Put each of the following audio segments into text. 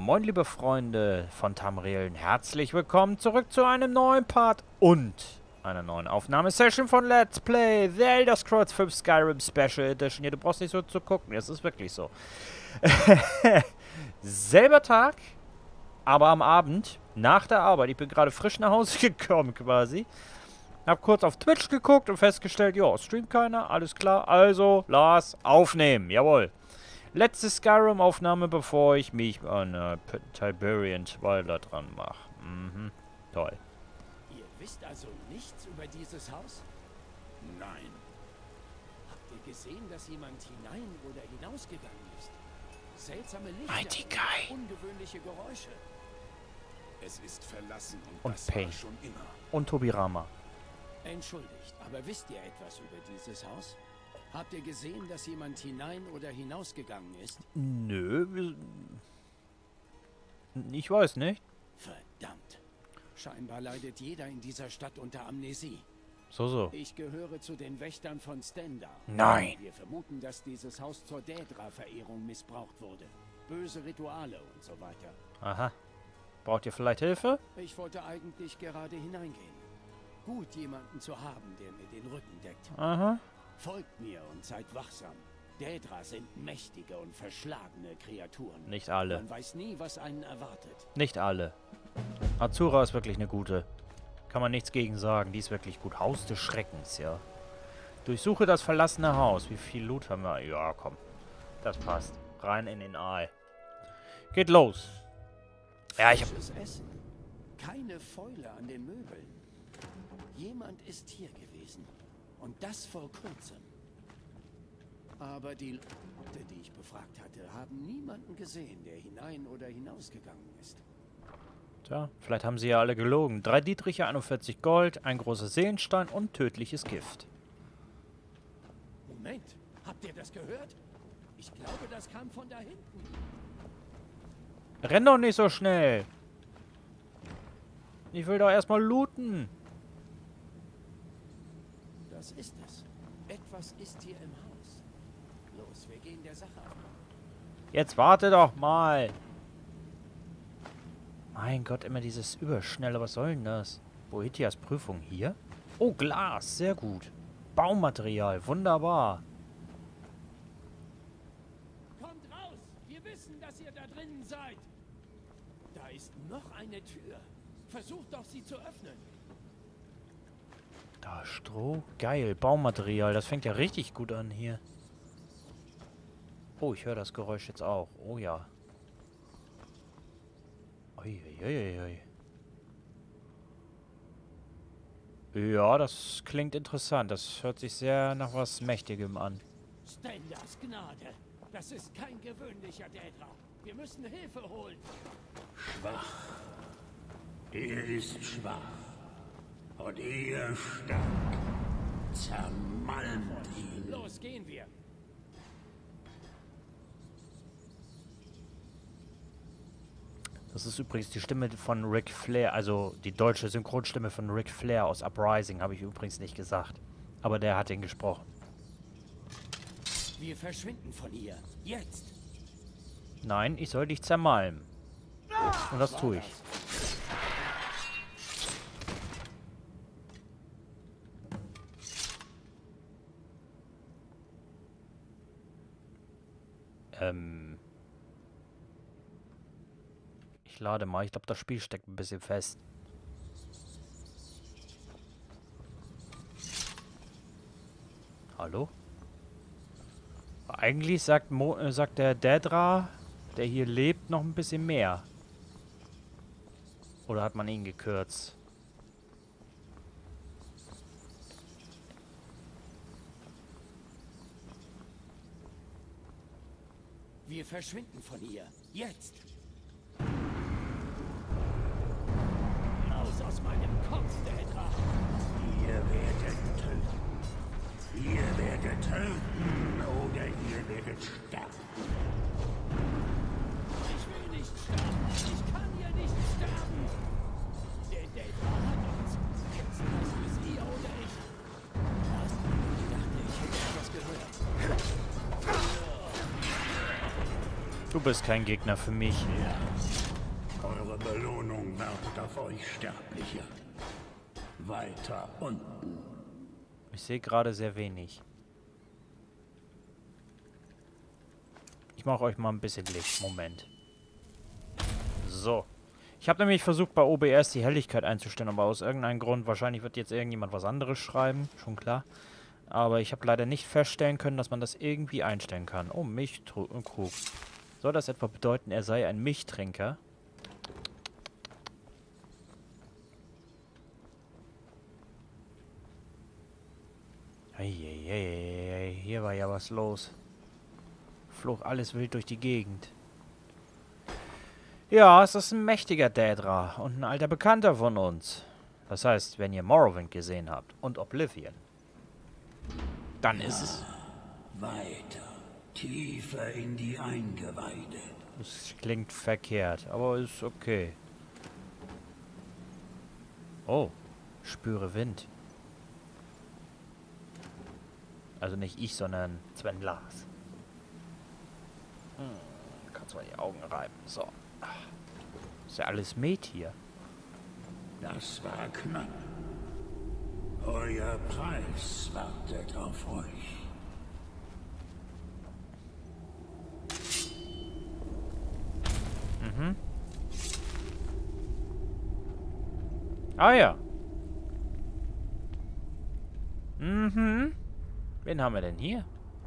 Moin liebe Freunde von Tamriel, herzlich willkommen zurück zu einem neuen Part und einer neuen Aufnahmesession von Let's Play The Elder Scrolls 5 Skyrim Special Edition. Hier, du brauchst nicht so zu gucken, es ist wirklich so. Selber Tag, aber am Abend, nach der Arbeit. Ich bin gerade frisch nach Hause gekommen quasi. Hab kurz auf Twitch geguckt und festgestellt, ja, streamt keiner, alles klar. Also, Lars, aufnehmen, jawohl. Letzte Skyrim-Aufnahme, bevor ich mich an Tiberian Twilight dran mache. Mhm, toll. Ihr wisst also nichts über dieses Haus? Nein. Habt ihr gesehen, dass jemand hinein oder hinausgegangen ist? Seltsame Lichter Mighty Guy. und ungewöhnliche Geräusche. Es ist verlassen Und das Pain. war schon immer. Und Tobirama. Entschuldigt, aber wisst ihr etwas über dieses Haus? Habt ihr gesehen, dass jemand hinein oder hinausgegangen ist? Nö, ich weiß nicht. Verdammt. Scheinbar leidet jeder in dieser Stadt unter Amnesie. So. Ich gehöre zu den Wächtern von Stendar. Nein. Wir vermuten, dass dieses Haus zur Daedra-Verehrung missbraucht wurde. Böse Rituale und so weiter. Aha. Braucht ihr vielleicht Hilfe? Ich wollte eigentlich gerade hineingehen. Gut, jemanden zu haben, der mir den Rücken deckt. Aha. Folgt mir und seid wachsam. Daedra sind mächtige und verschlagene Kreaturen. Nicht alle. Man weiß nie, was einen erwartet. Nicht alle. Azura ist wirklich eine gute. Kann man nichts gegen sagen. Die ist wirklich gut. Haus des Schreckens, ja. Durchsuche das verlassene Haus. Wie viel Loot haben wir? Ja, komm. Das passt. Rein in den Aal. Geht los. Ja, ich hab... Frisches Essen. Keine Fäule an den Möbeln. Jemand ist hier gewesen. Und das vor kurzem. Aber die Leute, die ich befragt hatte, haben niemanden gesehen, der hinein oder hinausgegangen ist. Tja, vielleicht haben sie ja alle gelogen. 3 Dietriche, 41 Gold, ein großer Seelenstein und tödliches Gift. Moment, habt ihr das gehört? Ich glaube, das kam von da hinten. Renn doch nicht so schnell. Ich will doch erstmal looten. Das ist es. Etwas ist hier im Haus. Los, wir gehen der Sache auf. Jetzt warte doch mal. Mein Gott, immer dieses Überschnelle. Was soll denn das? Boetias Prüfung hier? Oh, Glas. Sehr gut. Baumaterial. Wunderbar. Kommt raus! Wir wissen, dass ihr da drinnen seid. Da ist noch eine Tür. Versucht doch, sie zu öffnen. Da, Stroh. Geil. Baumaterial. Das fängt ja richtig gut an hier. Oh, ich höre das Geräusch jetzt auch. Oh ja. Uiuiuiui. Ja, das klingt interessant. Das hört sich sehr nach was Mächtigem an. Stendars Gnade. Das ist kein gewöhnlicher Daedra. Wir müssen Hilfe holen. Schwach. Er ist schwach. Und ihr stark. Zermalmt ihn. Los, gehen wir. Das ist übrigens die Stimme von Ric Flair, also die deutsche Synchronstimme von Ric Flair aus Uprising, habe ich übrigens nicht gesagt. Aber der hat ihn gesprochen. Wir verschwinden von hier. Jetzt. Nein, ich soll dich zermalmen. Und das tue ich. Ich lade mal. Ich glaube, das Spiel steckt ein bisschen fest. Hallo? Eigentlich sagt der Daedra, der hier lebt, noch ein bisschen mehr. Oder hat man ihn gekürzt? Wir verschwinden von hier. Jetzt. Raus aus meinem Kopf, Daedra. Ihr werdet töten. Ihr werdet töten oder ihr werdet sterben. Ich will nicht sterben. Ich kann hier nicht sterben. Der Daedra hat uns. Jetzt hast du sie oder ich. Was? Ich dachte, ich hätte etwas gehört. Du bist kein Gegner für mich. Ja. Eure Belohnung wartet auf euch Sterbliche. Weiter unten. Ich sehe gerade sehr wenig. Ich mache euch mal ein bisschen Licht. Moment. So. Ich habe nämlich versucht, bei OBS die Helligkeit einzustellen, aber aus irgendeinem Grund, wahrscheinlich wird jetzt irgendjemand was anderes schreiben, schon klar. Aber ich habe leider nicht feststellen können, dass man das irgendwie einstellen kann. Oh, Milchkrug. Soll das etwa bedeuten, er sei ein Milchtrinker? Eieiei, hier war ja was los. Flog alles wild durch die Gegend. Ja, es ist ein mächtiger Daedra und ein alter Bekannter von uns. Das heißt, wenn ihr Morrowind gesehen habt und Oblivion, dann ist es... Weiter, tiefer in die Eingeweide. Es klingt verkehrt, aber ist okay. Oh, spüre Wind. Also nicht ich, sondern Sven Lars. Kannst mal die Augen reiben. So. Ist ja alles Met hier. Das war knapp. Euer Preis wartet auf euch. Mhm. Ah ja. Mhm. Wen haben wir denn hier?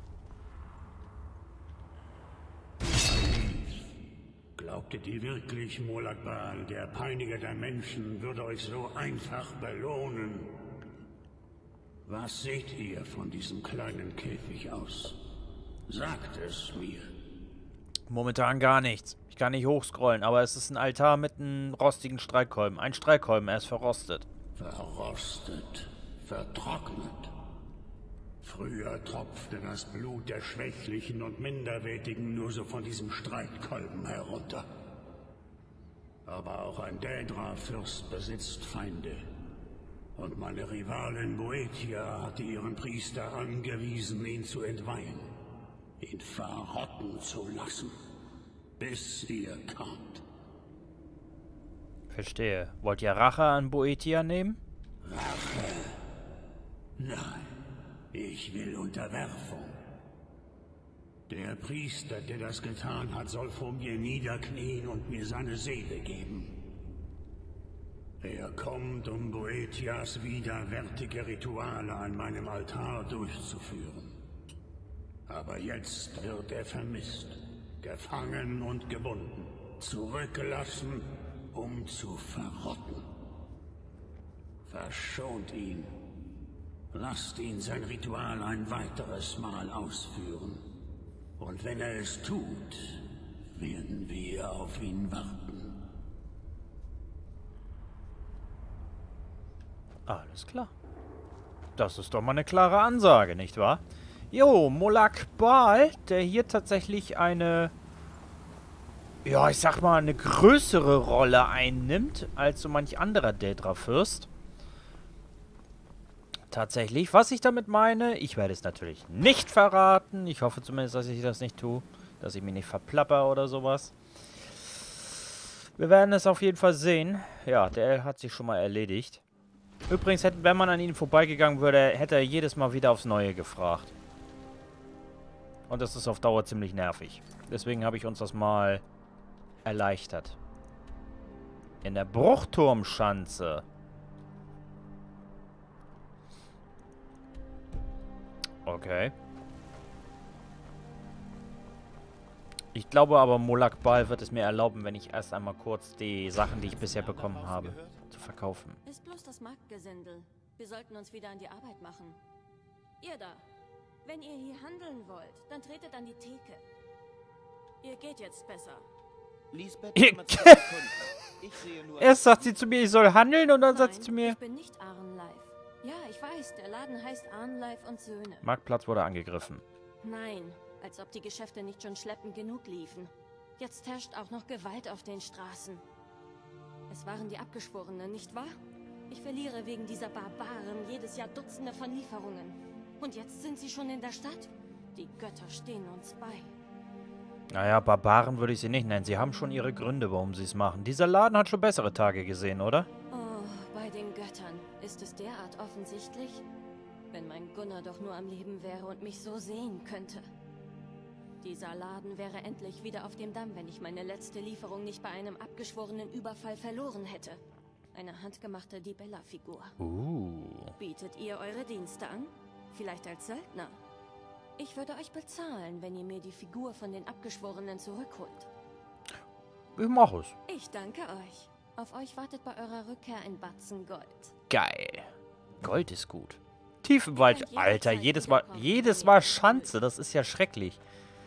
Glaubtet ihr wirklich, Molag Bal, der Peiniger der Menschen, würde euch so einfach belohnen? Was seht ihr von diesem kleinen Käfig aus? Sagt es mir. Momentan gar nichts. Ich kann nicht hochscrollen, aber es ist ein Altar mit einem rostigen Streitkolben. Ein Streitkolben, er ist verrostet. Verrostet, vertrocknet. Früher tropfte das Blut der Schwächlichen und Minderwertigen nur so von diesem Streitkolben herunter. Aber auch ein Daedra-Fürst besitzt Feinde. Und meine Rivalin Boetia hatte ihren Priester angewiesen, ihn zu entweihen. Ihn verrotten zu lassen. Bis ihr kamt. Verstehe. Wollt ihr Rache an Boetia nehmen? Rache? Nein. Ich will Unterwerfung. Der Priester, der das getan hat, soll vor mir niederknien und mir seine Seele geben. Er kommt, um Boetias widerwärtige Rituale an meinem Altar durchzuführen. Aber jetzt wird er vermisst, gefangen und gebunden, zurückgelassen, um zu verrotten. Verschont ihn. Lasst ihn sein Ritual ein weiteres Mal ausführen. Und wenn er es tut, werden wir auf ihn warten. Alles klar. Das ist doch mal eine klare Ansage, nicht wahr? Jo, Molag Bal, der hier tatsächlich eine... Ja, ich sag mal, eine größere Rolle einnimmt als so manch anderer Daedra-Fürst. Tatsächlich, was ich damit meine, ich werde es natürlich nicht verraten. Ich hoffe zumindest, dass ich das nicht tue. Dass ich mich nicht verplapper oder sowas. Wir werden es auf jeden Fall sehen. Ja, der hat sich schon mal erledigt. Übrigens, wenn man an ihm vorbeigegangen wäre, hätte er jedes Mal wieder aufs Neue gefragt. Und das ist auf Dauer ziemlich nervig. Deswegen habe ich uns das mal erleichtert. In der Bruchturmschanze. Okay. Ich glaube aber, Molag Bal wird es mir erlauben, wenn ich erst einmal kurz die Sachen, die ich bisher bekommen habe, zu verkaufen. Ist bloß das Marktgesindel. Wir sollten uns wieder an die Arbeit machen. Ihr da, wenn ihr hier handeln wollt, dann tretet an die Theke. Ihr geht jetzt besser. Lisbeth, Erst sagt sie zu mir, ich soll handeln und dann sagt sie zu Nein, mir... ich bin nicht Arnleif. Ja, ich weiß, der Laden heißt Arnleif und Söhne. Marktplatz wurde angegriffen. Nein, als ob die Geschäfte nicht schon schleppend genug liefen. Jetzt herrscht auch noch Gewalt auf den Straßen. Es waren die Abgeschworenen, nicht wahr? Ich verliere wegen dieser Barbaren jedes Jahr Dutzende von Lieferungen. Und jetzt sind sie schon in der Stadt? Die Götter stehen uns bei. Naja, Barbaren würde ich sie nicht nennen. Sie haben schon ihre Gründe, warum sie es machen. Dieser Laden hat schon bessere Tage gesehen, oder? Oh, bei den Göttern. Ist es derart offensichtlich? Wenn mein Gunnar doch nur am Leben wäre und mich so sehen könnte. Dieser Laden wäre endlich wieder auf dem Damm, wenn ich meine letzte Lieferung nicht bei einem abgeschworenen Überfall verloren hätte. Eine handgemachte Dibella-Figur. Bietet ihr eure Dienste an? Vielleicht als Söldner? Ich würde euch bezahlen, wenn ihr mir die Figur von den Abgeschworenen zurückholt. Ich mache es. Ich danke euch. Auf euch wartet bei eurer Rückkehr ein Batzen Gold. Geil. Gold ist gut. Tiefenwald. Alter, jedes Mal Schanze. Das ist ja schrecklich.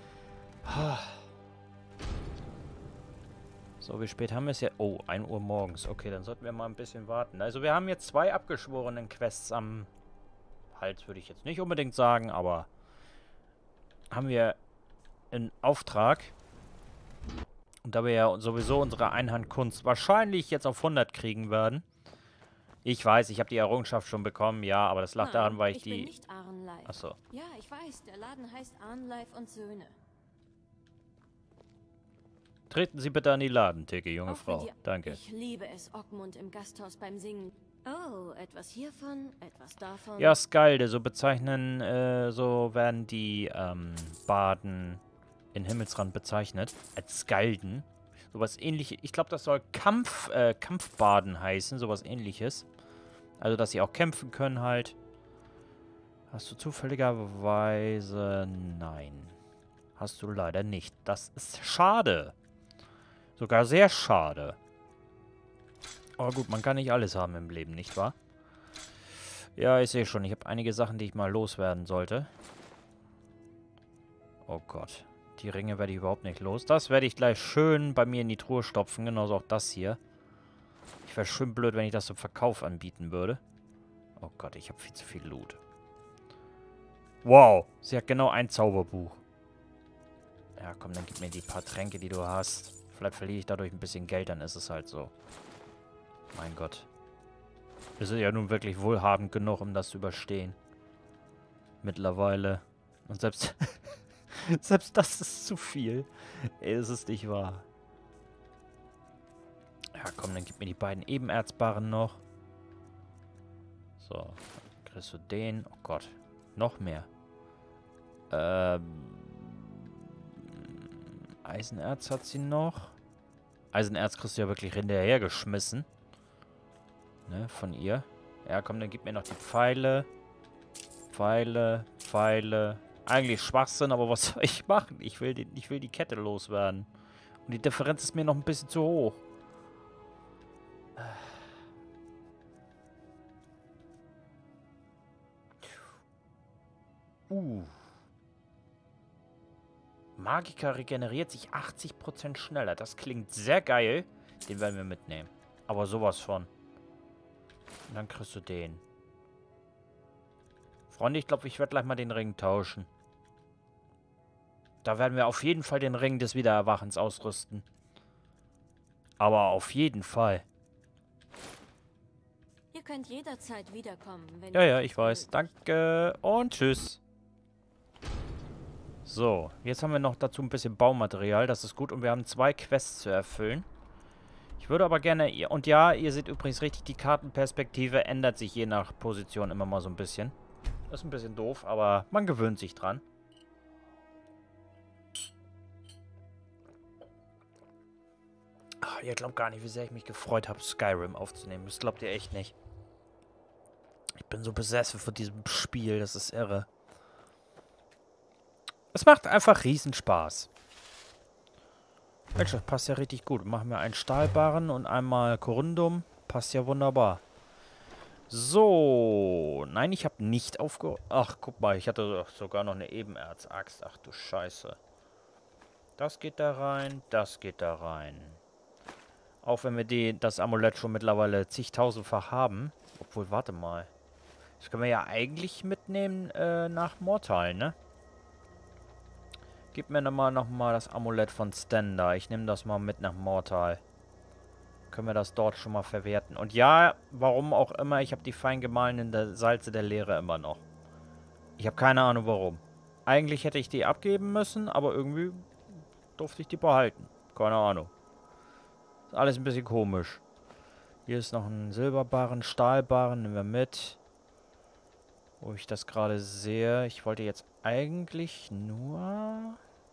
So, wie spät haben wir es ja? Oh, 1 Uhr morgens. Okay, dann sollten wir mal ein bisschen warten. Also wir haben jetzt 2 abgeschworenen Quests am Hals, würde ich jetzt nicht unbedingt sagen, aber haben wir in Auftrag. Und da wir ja sowieso unsere Einhandkunst wahrscheinlich jetzt auf 100 kriegen werden. Ich weiß, ich habe die Errungenschaft schon bekommen, ja, aber das lag daran, weil ich die... bin nicht Arnleif. Achso. Ja, ich weiß, der Laden heißt Arnleif und Söhne. Treten Sie bitte an die Ladentheke, junge Frau. Danke. Ich liebe es, Ockmund im Gasthaus beim Singen. Oh, etwas hiervon, etwas davon. Ja, Skalde, so bezeichnen, so werden die, Baden in Himmelsrand bezeichnet. Als Skalden. Sowas ähnliches. Ich glaube, das soll Kampfbaden heißen, sowas ähnliches. Also, dass sie auch kämpfen können halt. Hast du zufälligerweise... Nein. Hast du leider nicht. Das ist schade. Sogar sehr schade. Aber gut, man kann nicht alles haben im Leben, nicht wahr? Ja, ich sehe schon. Ich habe einige Sachen, die ich mal loswerden sollte. Oh Gott. Die Ringe werde ich überhaupt nicht los. Das werde ich gleich schön bei mir in die Truhe stopfen. Genauso auch das hier. Ich wäre schön blöd, wenn ich das zum Verkauf anbieten würde. Oh Gott, ich habe viel zu viel Loot. Wow. Sie hat genau ein Zauberbuch. Ja, komm, dann gib mir die paar Tränke, die du hast. Vielleicht verliere ich dadurch ein bisschen Geld, dann ist es halt so. Mein Gott. Wir sind ja nun wirklich wohlhabend genug, um das zu überstehen. Mittlerweile. Und selbst... selbst das ist zu viel. Ey, das ist nicht wahr. Ja, komm, dann gib mir die beiden Ebenerzbarren noch. So. Dann kriegst du den. Oh Gott. Noch mehr. Eisenerz hat sie noch. Eisenerz kriegst du ja wirklich hinterhergeschmissen. Ne, von ihr. Ja, komm, dann gib mir noch die Pfeile. Pfeile. Eigentlich Schwachsinn, aber was soll ich machen? Ich will die Kette loswerden. Und die Differenz ist mir noch ein bisschen zu hoch. Magiker regeneriert sich 80% schneller. Das klingt sehr geil. Den werden wir mitnehmen. Aber sowas von. Und dann kriegst du den. Freunde, ich glaube, ich werde gleich mal den Ring tauschen. Da werden wir auf jeden Fall den Ring des Wiedererwachens ausrüsten. Aber auf jeden Fall. Ihr könnt jederzeit wiederkommen, wenn Ja, ich weiß. Danke und tschüss. So, jetzt haben wir noch dazu ein bisschen Baumaterial. Das ist gut und wir haben 2 Quests zu erfüllen. Ich würde aber gerne... Und ja, ihr seht übrigens richtig, die Kartenperspektive ändert sich je nach Position immer mal so ein bisschen. Das ist ein bisschen doof, aber man gewöhnt sich dran. Ach, ihr glaubt gar nicht, wie sehr ich mich gefreut habe, Skyrim aufzunehmen. Das glaubt ihr echt nicht. Ich bin so besessen von diesem Spiel, das ist irre. Es macht einfach Riesenspaß. Mensch, das passt ja richtig gut. Machen wir einen Stahlbarren und einmal Corundum. Passt ja wunderbar. So. Nein, ich habe nicht aufgehört. Ach, guck mal, ich hatte doch sogar noch eine Ebenerz-Axt. Ach du Scheiße. Das geht da rein, das geht da rein. Auch wenn wir das Amulett schon mittlerweile zigtausendfach haben. Obwohl, warte mal. Das können wir ja eigentlich mitnehmen nach Mortal, ne? Gib mir nochmal das Amulett von Stenda. Ich nehme das mal mit nach Mortal. Können wir das dort schon mal verwerten. Und ja, warum auch immer, ich habe die fein gemahlenen Salze der Leere immer noch. Ich habe keine Ahnung warum. Eigentlich hätte ich die abgeben müssen, aber irgendwie durfte ich die behalten. Keine Ahnung. Ist alles ein bisschen komisch. Hier ist noch ein Silberbarren, Stahlbarren, nehmen wir mit. Wo ich das gerade sehe. Ich wollte jetzt eigentlich nur...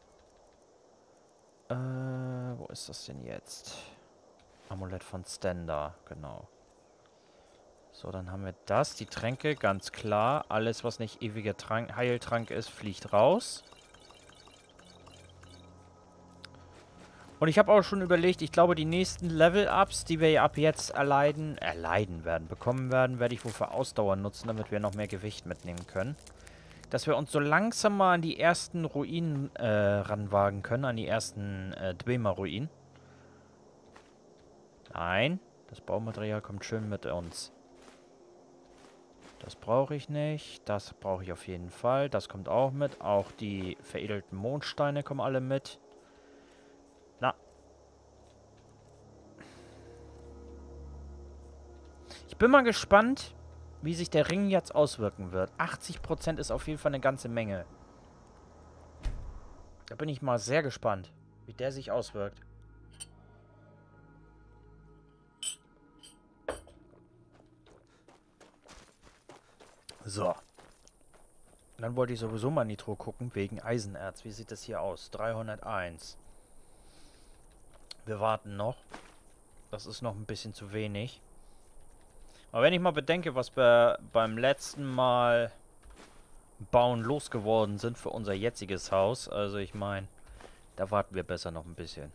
wo ist das denn jetzt? Amulett von Stenda, genau. So, dann haben wir das. Die Tränke, ganz klar. Alles, was nicht ewiger Heiltrank ist, fliegt raus. Und ich habe auch schon überlegt, ich glaube, die nächsten Level-Ups, die wir ja ab jetzt bekommen werden, werde ich wohl für Ausdauer nutzen, damit wir noch mehr Gewicht mitnehmen können. Dass wir uns so langsam mal an die ersten Ruinen ranwagen können, an die ersten Dwemer-Ruinen. Nein, das Baumaterial kommt schön mit uns. Das brauche ich nicht, das brauche ich auf jeden Fall, das kommt auch mit. Auch die veredelten Mondsteine kommen alle mit. Na. Ich bin mal gespannt, wie sich der Ring jetzt auswirken wird. 80% ist auf jeden Fall eine ganze Menge. Da bin ich mal sehr gespannt, wie der sich auswirkt. So. Dann wollte ich sowieso mal Nitro gucken, wegen Eisenerz. Wie sieht das hier aus? 301. Wir warten noch. Das ist noch ein bisschen zu wenig. Aber wenn ich mal bedenke, was wir beim letzten Mal bauen losgeworden sind für unser jetziges Haus. Also ich meine, da warten wir besser noch ein bisschen.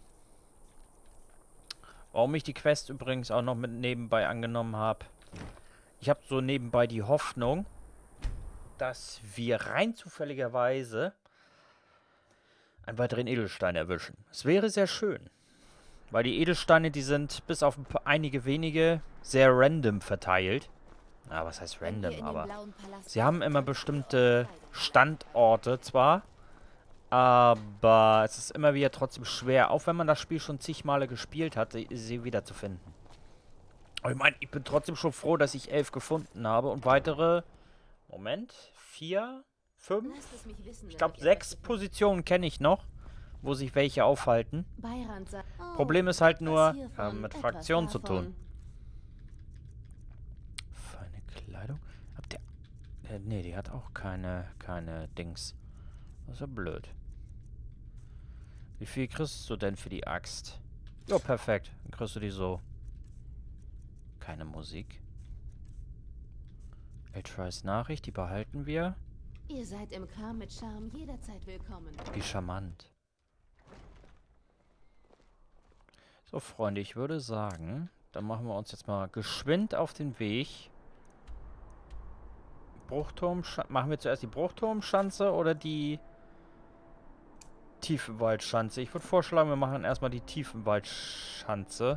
Warum ich die Quest übrigens auch noch mit nebenbei angenommen habe. Ich habe so nebenbei die Hoffnung, dass wir rein zufälligerweise einen weiteren Edelstein erwischen. Es wäre sehr schön. Weil die Edelsteine, die sind bis auf einige wenige sehr random verteilt. Na, was heißt random, aber sie haben immer bestimmte Standorte zwar, aber es ist immer wieder trotzdem schwer, auch wenn man das Spiel schon zig Male gespielt hat, sie wiederzufinden. Aber ich meine, ich bin trotzdem schon froh, dass ich 11 gefunden habe und weitere, Moment, 4, 5, ich glaube 6 Positionen kenne ich noch, wo sich welche aufhalten. Problem ist halt nur, mit Fraktionen zu tun. Feine Kleidung? Habt ihr... nee, die hat auch keine Dings. Das ist ja blöd. Wie viel kriegst du denn für die Axt? Jo, perfekt. Dann kriegst du die so. Keine Musik. Atreus Nachricht, die behalten wir. Ihr seid im Kram mit Charme jederzeit willkommen. Wie charmant. So, Freunde, ich würde sagen, dann machen wir uns jetzt mal geschwind auf den Weg. Machen wir zuerst die Bruchturmschanze oder die Tiefenwaldschanze? Ich würde vorschlagen, wir machen erstmal die Tiefenwaldschanze.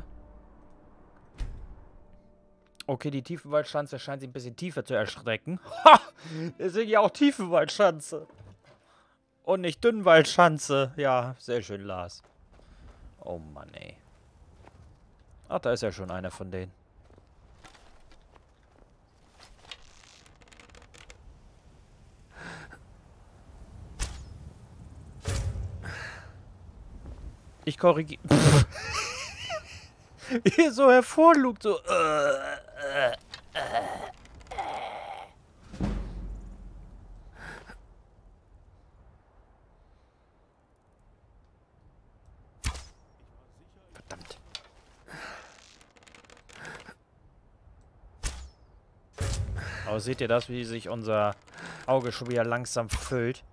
Okay, die Tiefenwaldschanze scheint sich ein bisschen tiefer zu erstrecken. Ha! Deswegen ja auch Tiefenwaldschanze. Und nicht Dünnwaldschanze. Ja, sehr schön, Lars. Oh Mann, ey. Ach, da ist ja schon einer von denen. Ich korrigiere. Wie er so hervorlugt, so. Verdammt. Aber seht ihr das, wie sich unser Auge schon wieder langsam füllt?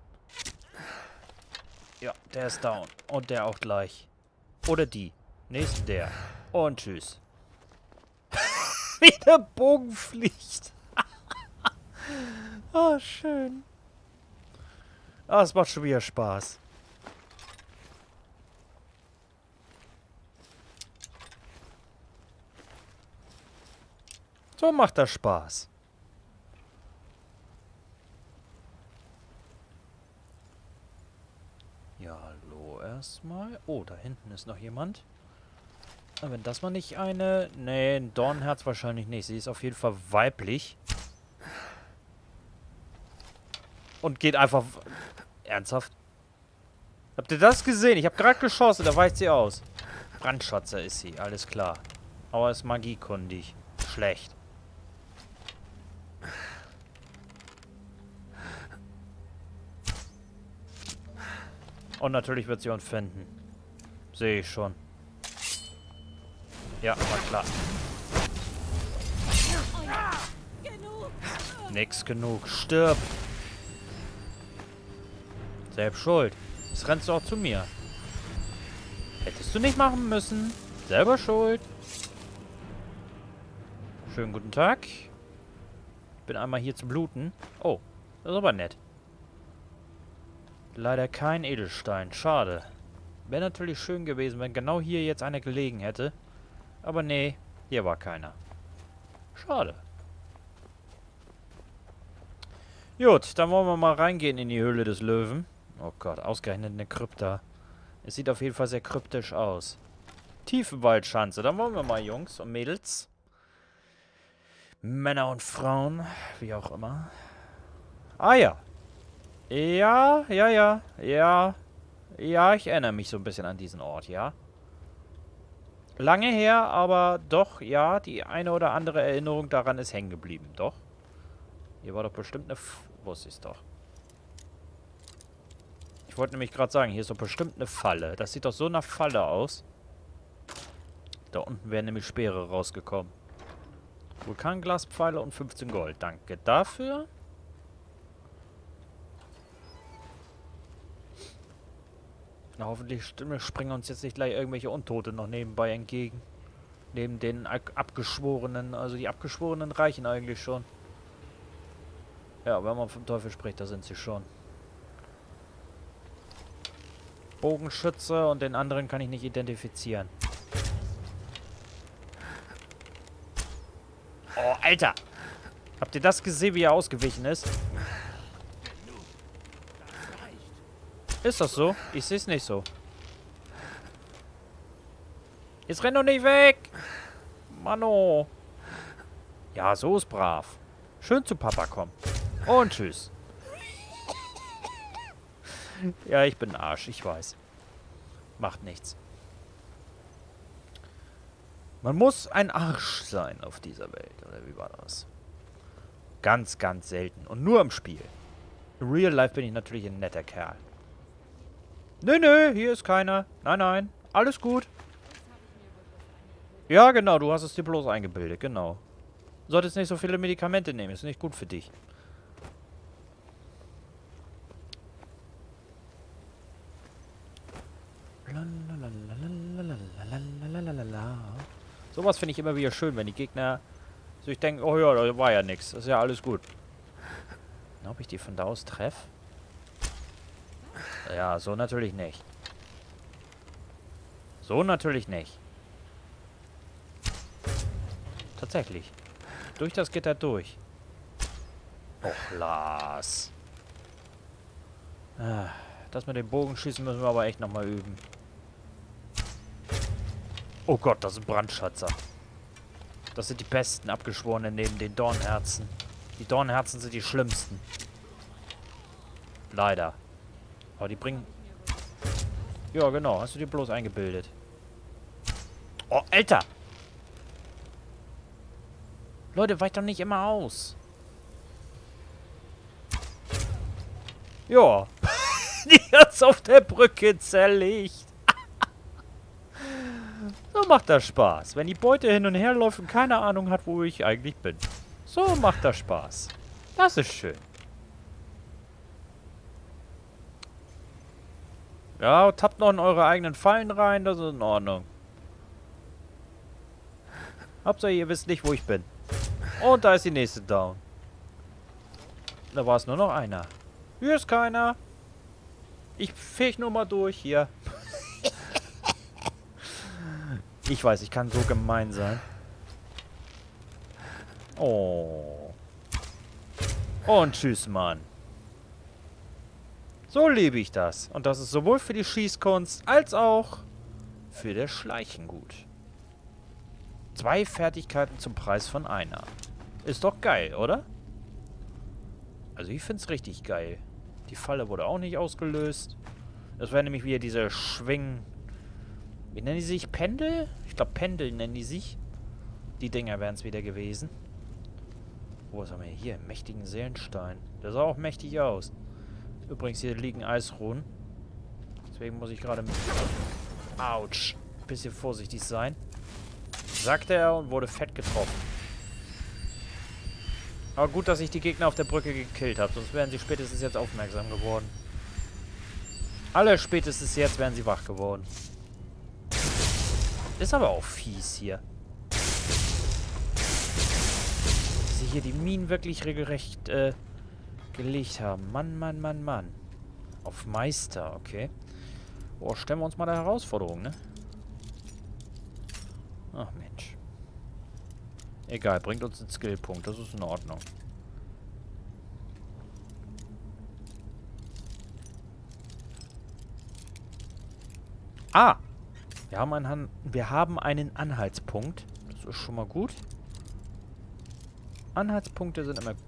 Ja, der ist down. Und der auch gleich. Oder die. Nächsten der. Und tschüss. Wie der Bogen fliegt. Ah, schön. Ah, es macht schon wieder Spaß. So macht das Spaß. Ja, hallo erstmal. Oh, da hinten ist noch jemand. Wenn das mal nicht eine... Nee, ein Dornenherz wahrscheinlich nicht. Sie ist auf jeden Fall weiblich. Und geht einfach... Ernsthaft? Habt ihr das gesehen? Ich habe gerade geschossen, da weicht sie aus. Brandschatzer ist sie, alles klar. Aber ist magiekundig. Schlecht. Und natürlich wird sie uns finden. Sehe ich schon. Ja, war klar. Nix genug. Stirb. Selbst schuld. Jetzt rennst du auch zu mir. Hättest du nicht machen müssen. Selber schuld. Schönen guten Tag. Ich bin einmal hier zu bluten. Oh, das ist aber nett. Leider kein Edelstein. Schade. Wäre natürlich schön gewesen, wenn genau hier jetzt einer gelegen hätte. Aber nee, hier war keiner. Schade. Gut, dann wollen wir mal reingehen in die Höhle des Löwen. Oh Gott, ausgerechnet eine Krypta. Es sieht auf jeden Fall sehr kryptisch aus. Tiefenwaldschanze. Dann wollen wir mal, Jungs und Mädels. Männer und Frauen, wie auch immer. Ah ja. Ja, ich erinnere mich so ein bisschen an diesen Ort, ja. Lange her, aber doch, ja, die eine oder andere Erinnerung daran ist hängen geblieben, doch. Hier war doch bestimmt eine... Wusste ich es doch. Ich wollte nämlich gerade sagen, hier ist doch bestimmt eine Falle. Das sieht doch so nach Falle aus. Da unten wären nämlich Speere rausgekommen. Vulkanglaspfeile und 15 Gold. Danke dafür. Na, hoffentlich springen uns jetzt nicht gleich irgendwelche Untote noch nebenbei entgegen. Neben den Abgeschworenen. Also die Abgeschworenen reichen eigentlich schon. Ja, wenn man vom Teufel spricht, da sind sie schon. Bogenschütze und den anderen kann ich nicht identifizieren. Oh, Alter! Habt ihr das gesehen, wie er ausgewichen ist? Ist das so? Ich sehe es nicht so. Jetzt renn doch nicht weg! Mano! Ja, so ist brav. Schön zu Papa kommen. Und tschüss. Ja, ich bin ein Arsch, ich weiß. Macht nichts. Man muss ein Arsch sein auf dieser Welt, oder wie war das? Ganz, ganz selten. Und nur im Spiel. In Real Life bin ich natürlich ein netter Kerl. Nö, hier ist keiner. Nein, alles gut. Ja, genau, du hast es dir bloß eingebildet, genau. Du solltest nicht so viele Medikamente nehmen, ist nicht gut für dich. Sowas finde ich immer wieder schön, wenn die Gegner sich denken, oh ja, da war ja nichts, ist ja alles gut. Ob ich die von da aus treffe? Ja, so natürlich nicht. So natürlich nicht. Tatsächlich. Durch das Gitter durch. Och, Lars. Das mit dem Bogenschießen müssen wir aber echt nochmal üben. Oh Gott, das sind Brandschatzer. Das sind die besten Abgeschworenen neben den Dornherzen. Die Dornherzen sind die schlimmsten. Leider. Aber die bringen... Ja, genau. Hast du dir bloß eingebildet. Oh, Alter! Leute, weicht doch nicht immer aus. Ja. Die hat's auf der Brücke zerlegt. So macht das Spaß. Wenn die Beute hin und her läuft und keine Ahnung hat, wo ich eigentlich bin. So macht das Spaß. Das ist schön. Ja, tappt noch in eure eigenen Fallen rein, das ist in Ordnung. Hauptsache, ihr wisst nicht, wo ich bin. Und da ist die nächste down. Da war es nur noch einer. Hier ist keiner. Ich feg nur mal durch hier. Ich weiß, ich kann so gemein sein. Oh. Und tschüss, Mann. So liebe ich das. Und das ist sowohl für die Schießkunst als auch für das Schleichen gut. 2 Fertigkeiten zum Preis von einer. Ist doch geil, oder? Also ich find's richtig geil. Die Falle wurde auch nicht ausgelöst. Das wäre nämlich wieder diese Wie nennen die sich? Pendel? Ich glaube, Pendel nennen die sich. Die Dinger wären es wieder gewesen. Oh, was haben wir hier? Mächtigen Seelenstein. Der sah auch mächtig aus. Übrigens, hier liegen Eisruhen. Deswegen muss ich gerade mit... Autsch. Bisschen vorsichtig sein. Sagte er und wurde fett getroffen. Aber gut, dass ich die Gegner auf der Brücke gekillt habe. Sonst wären sie spätestens jetzt aufmerksam geworden. Alle spätestens jetzt wären sie wach geworden. Ist aber auch fies hier. Dass sie hier die Minen wirklich regelrecht gelegt haben. Mann, Mann, Mann, Mann. Auf Meister, okay. Oh, stellen wir uns mal der Herausforderung, ne? Ach, Mensch. Egal, bringt uns einen Skillpunkt. Das ist in Ordnung. Ah! Wir haben einen Anhaltspunkt. Das ist schon mal gut. Anhaltspunkte sind immer...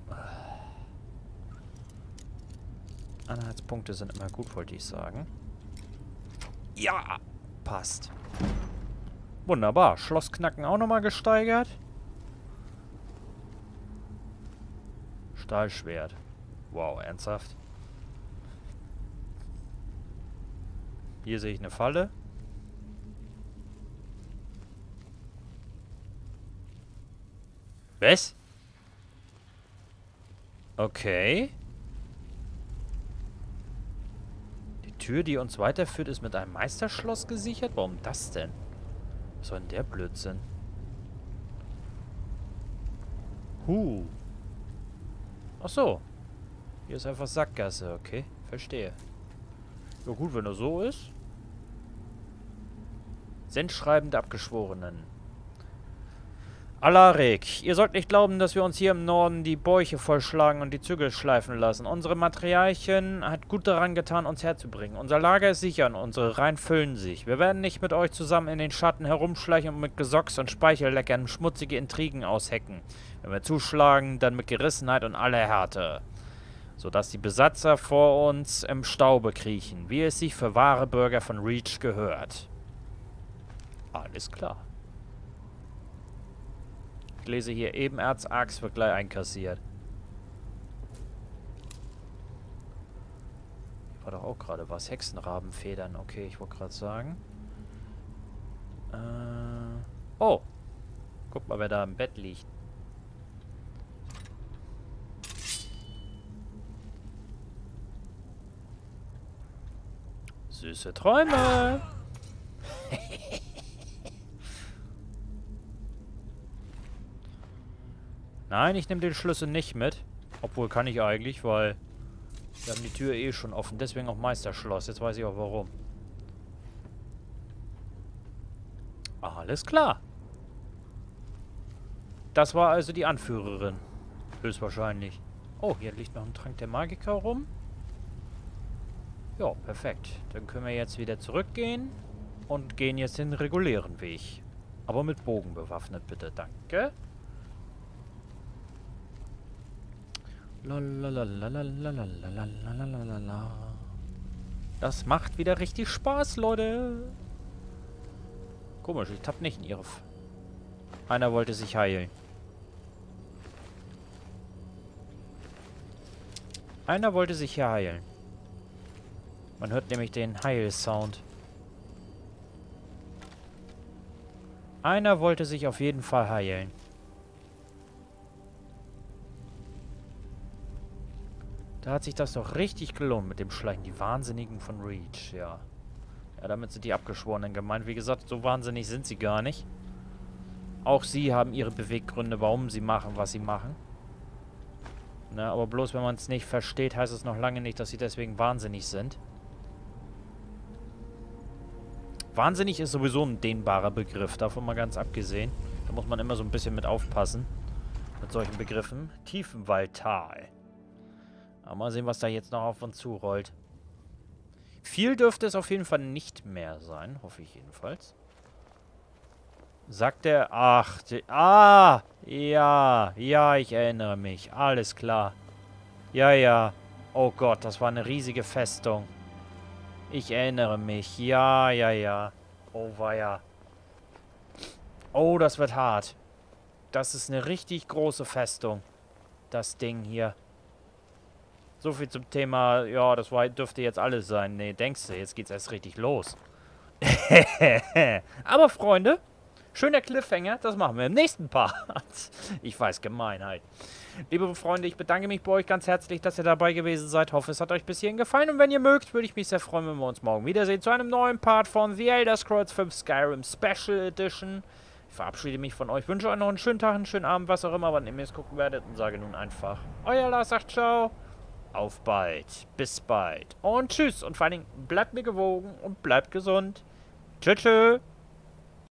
Anhaltspunkte sind immer gut, wollte ich sagen. Ja! Passt. Wunderbar. Schlossknacken auch nochmal gesteigert. Stahlschwert. Wow, ernsthaft? Hier sehe ich eine Falle. Was? Okay. Die Tür, die uns weiterführt, ist mit einem Meisterschloss gesichert? Warum das denn? Was soll denn der Blödsinn? Ach so. Hier ist einfach Sackgasse, okay. Verstehe. Ja gut, wenn er so ist. Sendschreiben der Abgeschworenen. Alaric, ihr sollt nicht glauben, dass wir uns hier im Norden die Bäuche vollschlagen und die Zügel schleifen lassen. Unsere Materialien hat gut daran getan, uns herzubringen. Unser Lager ist sicher und unsere Reihen füllen sich. Wir werden nicht mit euch zusammen in den Schatten herumschleichen und mit Gesocks und Speichelleckern schmutzige Intrigen aushecken. Wenn wir zuschlagen, dann mit Gerissenheit und aller Härte. Sodass die Besatzer vor uns im Staube kriechen, wie es sich für wahre Bürger von Reach gehört. Alles klar. Ich lese hier Ebenerz, Axt wird gleich einkassiert. Hier war doch auch gerade was. Hexenrabenfedern. Okay, ich wollte gerade sagen. Oh. Guck mal, wer da im Bett liegt. Süße Träume. Nein, ich nehme den Schlüssel nicht mit. Obwohl kann ich eigentlich, weil wir haben die Tür eh schon offen. Deswegen auch Meisterschloss. Jetzt weiß ich auch warum. Alles klar. Das war also die Anführerin. Höchstwahrscheinlich. Oh, hier liegt noch ein Trank der Magiker rum. Ja, perfekt. Dann können wir jetzt wieder zurückgehen und gehen jetzt den regulären Weg. Aber mit Bogen bewaffnet, bitte. Danke. Das macht wieder richtig Spaß, Leute. Komisch, ich tapp nicht in ihre... Einer wollte sich heilen. Einer wollte sich hier heilen. Man hört nämlich den Heil-Sound. Einer wollte sich auf jeden Fall heilen. Da hat sich das doch richtig gelohnt mit dem Schleichen. Die Wahnsinnigen von Reach, ja. Ja, damit sind die Abgeschworenen gemeint. Wie gesagt, so wahnsinnig sind sie gar nicht. Auch sie haben ihre Beweggründe, warum sie machen, was sie machen. Na, aber bloß wenn man es nicht versteht, heißt es noch lange nicht, dass sie deswegen wahnsinnig sind. Wahnsinnig ist sowieso ein dehnbarer Begriff, davon mal ganz abgesehen. Da muss man immer so ein bisschen mit aufpassen. Mit solchen Begriffen. Tiefenwaldtal. Aber mal sehen, was da jetzt noch auf uns zurollt. Viel dürfte es auf jeden Fall nicht mehr sein. Hoffe ich jedenfalls. Sagt er... Ach, ja. Ja, ich erinnere mich. Alles klar. Ja, ja. Oh Gott, das war eine riesige Festung. Ich erinnere mich. Ja, ja, ja. Oh, weia. Oh, das wird hart. Das ist eine richtig große Festung. Das Ding hier. So viel zum Thema, ja, das dürfte jetzt alles sein. Nee, denkst du, jetzt geht's erst richtig los. Aber, Freunde, schöner Cliffhanger, das machen wir im nächsten Part. Ich weiß, Gemeinheit. Liebe Freunde, ich bedanke mich bei euch ganz herzlich, dass ihr dabei gewesen seid. Hoffe, es hat euch bis hierhin gefallen. Und wenn ihr mögt, würde ich mich sehr freuen, wenn wir uns morgen wiedersehen zu einem neuen Part von The Elder Scrolls 5 Skyrim Special Edition. Ich verabschiede mich von euch, wünsche euch noch einen schönen Tag, einen schönen Abend, was auch immer, wann ihr mir es gucken werdet und sage nun einfach, euer Lars sagt ciao. Auf bald, bis bald und tschüss und vor allen Dingen bleibt mir gewogen und bleibt gesund. Tschüss.